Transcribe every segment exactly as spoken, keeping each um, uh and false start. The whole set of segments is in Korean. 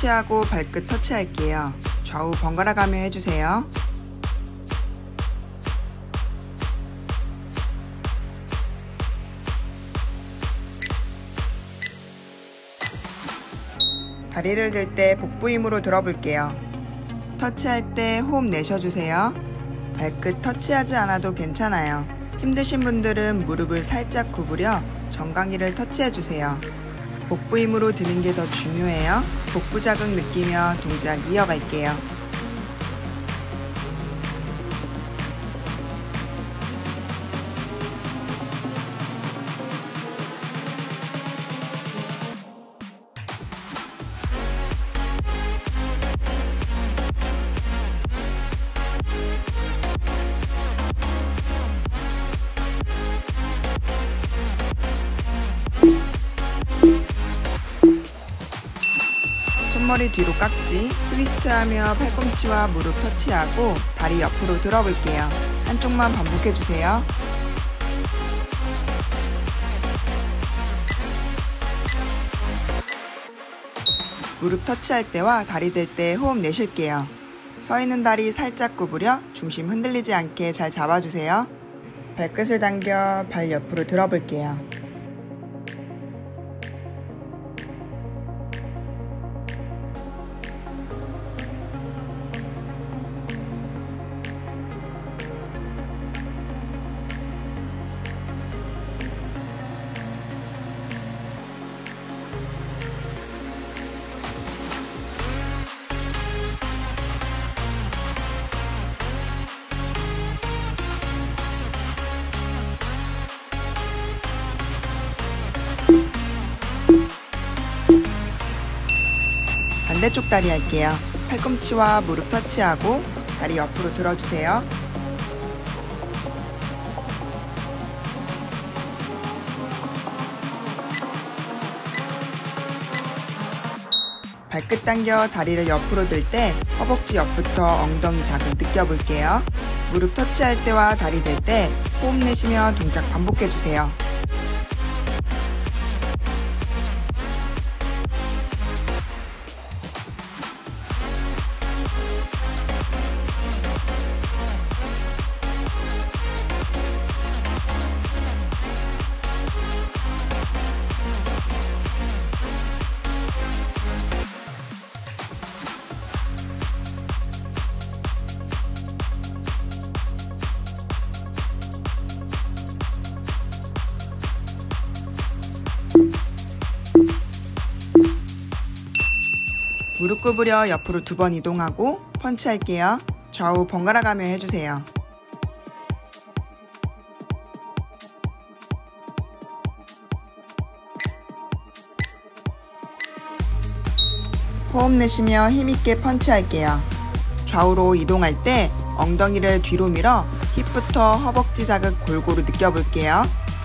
터치하고 발끝 터치할게요. 좌우 번갈아 가며 해주세요. 다리를 들 때 복부 힘으로 들어볼게요. 터치할 때 호흡 내쉬어주세요. 발끝 터치하지 않아도 괜찮아요. 힘드신 분들은 무릎을 살짝 구부려 정강이를 터치해주세요. 복부 힘으로 드는 게 더 중요해요. 복부 자극 느끼며 동작 이어갈게요. 손머리 뒤로 깍지, 트위스트하며 팔꿈치와 무릎 터치하고 다리 옆으로 들어볼게요. 한쪽만 반복해주세요. 무릎 터치할 때와 다리 들 때 호흡 내쉴게요. 서 있는 다리 살짝 구부려 중심 흔들리지 않게 잘 잡아주세요. 발끝을 당겨 발 옆으로 들어볼게요. 반대쪽 다리 할게요. 팔꿈치와 무릎 터치하고 다리 옆으로 들어주세요. 발끝 당겨 다리를 옆으로 들 때 허벅지 옆부터 엉덩이 자극 느껴볼게요. 무릎 터치할 때와 다리 들 때 호흡 내쉬며 동작 반복해주세요. 무릎 구부려 옆으로 두 번 이동하고 펀치 할게요. 좌우 번갈아 가며 해주세요. 호흡 내쉬며 힘있게 펀치 할게요. 좌우로 이동할 때 엉덩이를 뒤로 밀어 힙부터 허벅지 자극 골고루 느껴볼게요.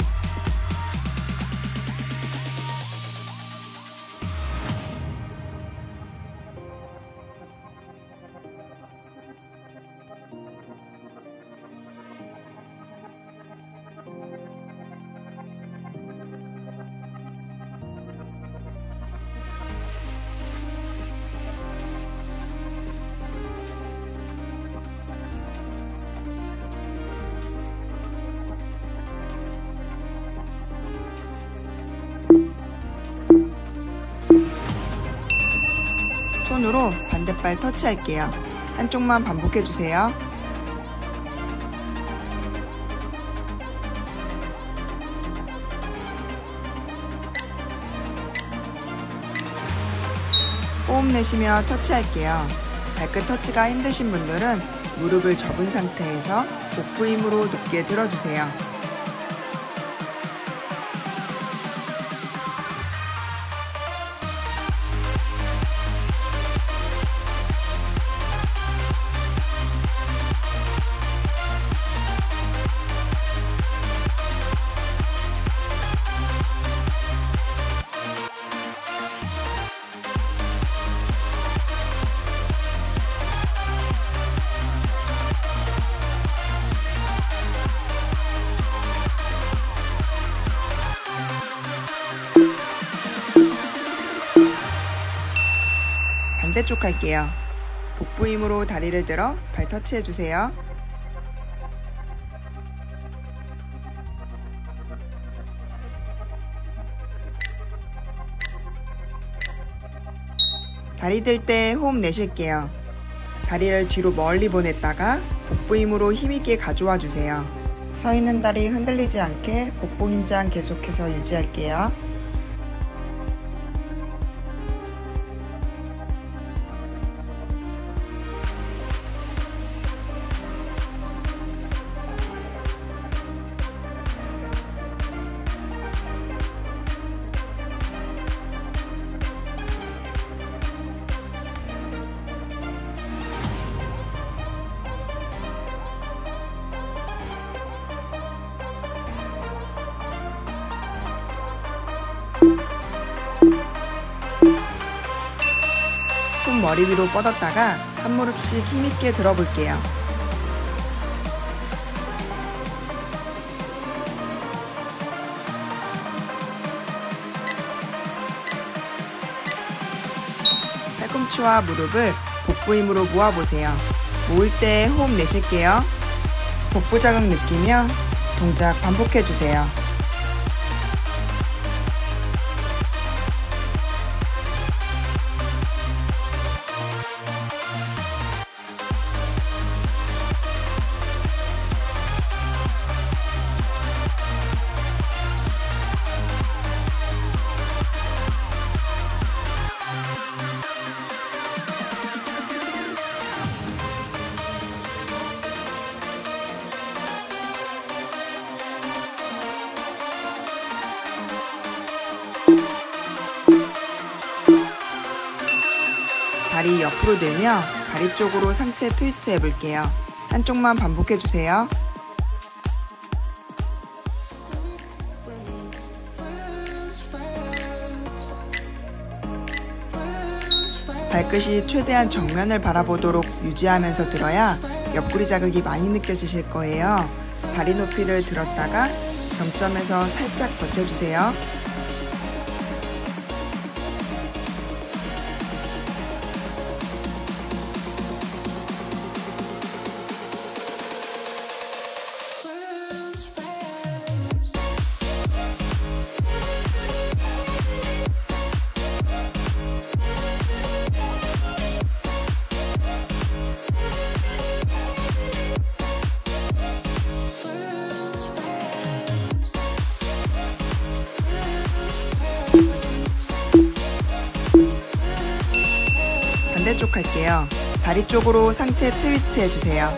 손으로 반대발 터치할게요. 한쪽만 반복해주세요. 호흡 내쉬며 터치할게요. 발끝 터치가 힘드신 분들은 무릎을 접은 상태에서 복부 힘으로 높게 들어주세요. 반대쪽 할게요. 복부 힘으로 다리를 들어 발 터치해주세요. 다리 들 때 호흡 내쉴게요. 다리를 뒤로 멀리 보냈다가 복부 힘으로 힘있게 가져와 주세요. 서 있는 다리 흔들리지 않게 복부 긴장 계속해서 유지할게요. 손 머리 위로 뻗었다가 한 무릎씩 힘있게 들어볼게요. 팔꿈치와 무릎을 복부 힘으로 모아보세요. 모을 때 호흡 내쉴게요. 복부 자극 느끼며 동작 반복해주세요. 다리 옆으로 들며 다리 쪽으로 상체 트위스트 해볼게요. 한쪽만 반복해주세요. 발끝이 최대한 정면을 바라보도록 유지하면서 들어야 옆구리 자극이 많이 느껴지실 거예요. 다리 높이를 들었다가 정점에서 살짝 버텨주세요. 반대쪽 할게요. 다리 쪽으로 상체 트위스트 해주세요.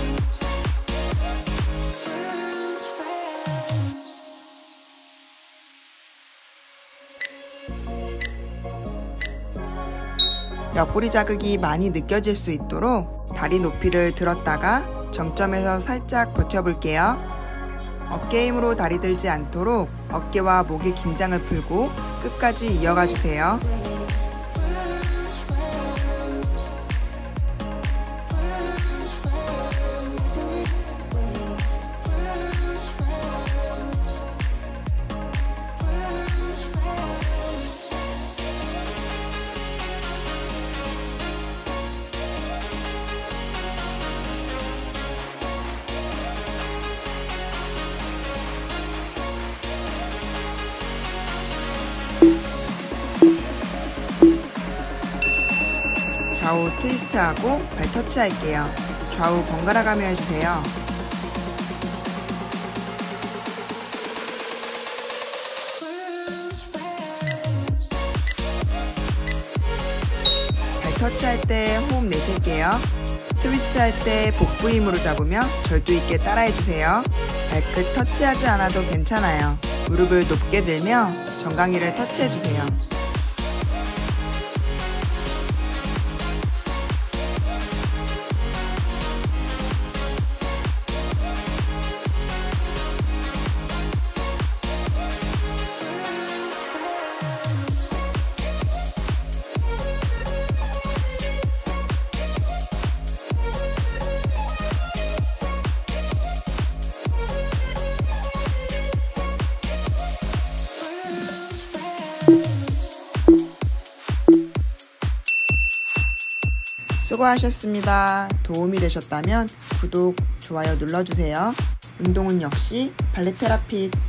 옆구리 자극이 많이 느껴질 수 있도록 다리 높이를 들었다가 정점에서 살짝 버텨볼게요. 어깨 힘으로 다리 들지 않도록 어깨와 목의 긴장을 풀고 끝까지 이어가 주세요. 좌우 트위스트하고 발 터치할게요. 좌우 번갈아 가며 해주세요. 발 터치할 때 호흡 내쉴게요. 트위스트 할 때 복부 힘으로 잡으며 절도 있게 따라해주세요. 발끝 터치하지 않아도 괜찮아요. 무릎을 높게 들며 정강이를 터치해주세요. 수고하셨습니다. 도움이 되셨다면 구독, 좋아요 눌러주세요. 운동은 역시 발레 테라핏.